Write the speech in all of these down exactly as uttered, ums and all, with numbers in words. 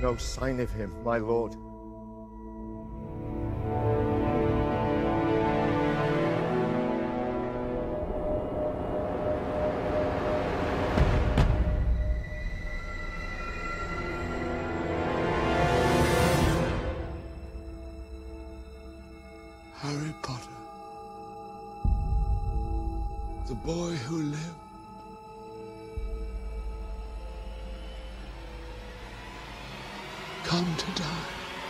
no sign of him, my lord. Harry Potter. The boy who lived. Come to die.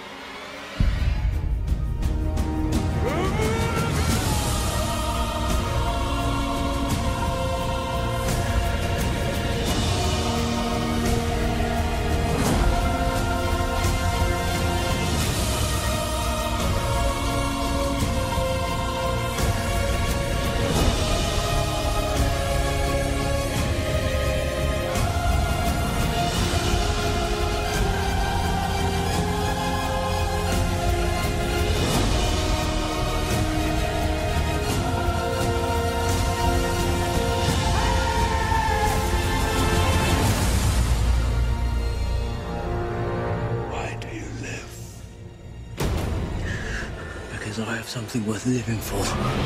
I have something worth living for.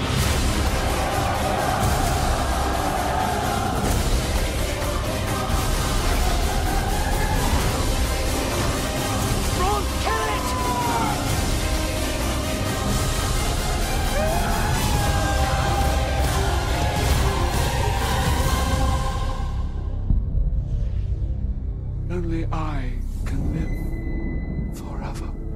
Ron, kill it! Only I can live forever.